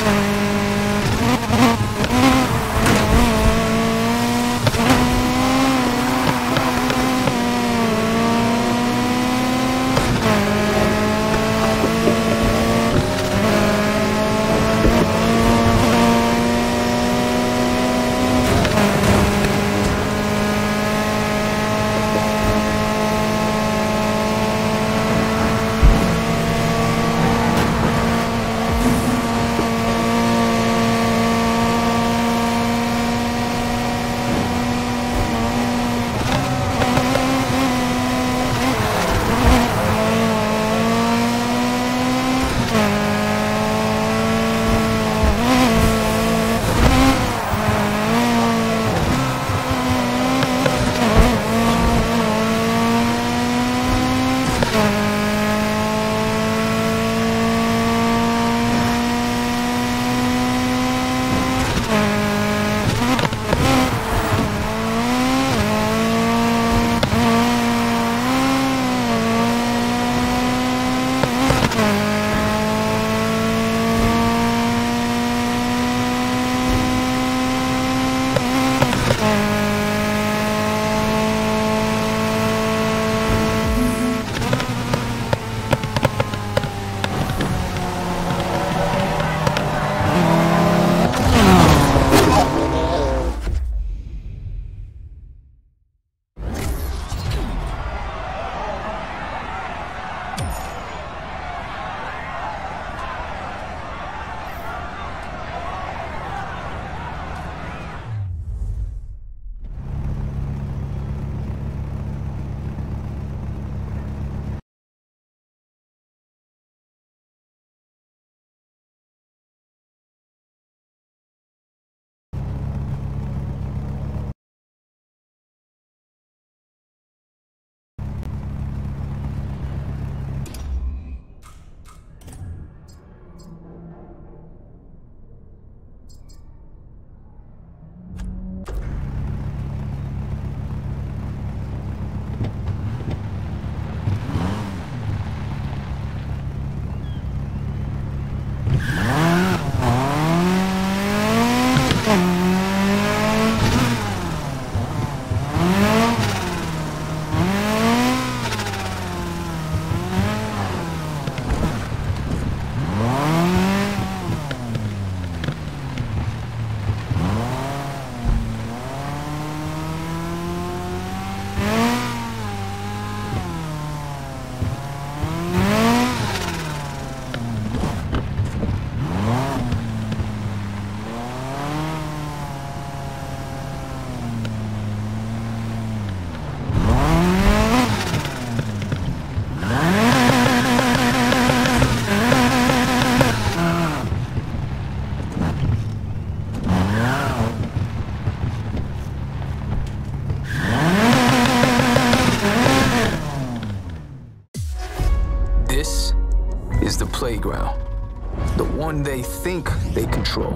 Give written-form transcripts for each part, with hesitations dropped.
playground, the one they think they control.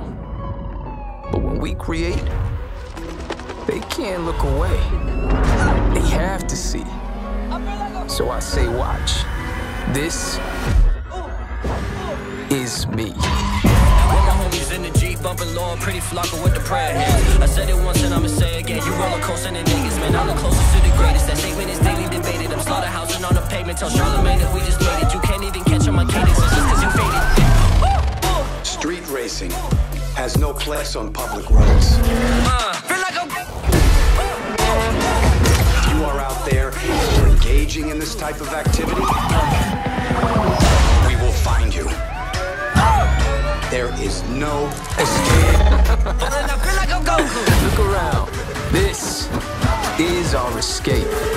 But when we create, they can't look away. They have to see. So I say watch. This is me. In the Jeep, bumping low, pretty flocker with the prayer hands. I said it once and I'ma say again. You roller coaster in Vegas, man. I'm the closest to the greatest. That statement is daily debated. I'm slaughterhousing on the pavement. Tell Charlamagne that we just made it. You can't even catch on my cadence. It's just cause you faded. Street racing has no place on public roads. Feel like I'm... If you are out there engaging in this type of activity, we will find you. There is no escape. I feel like I'm Goku. Look around. This is our escape.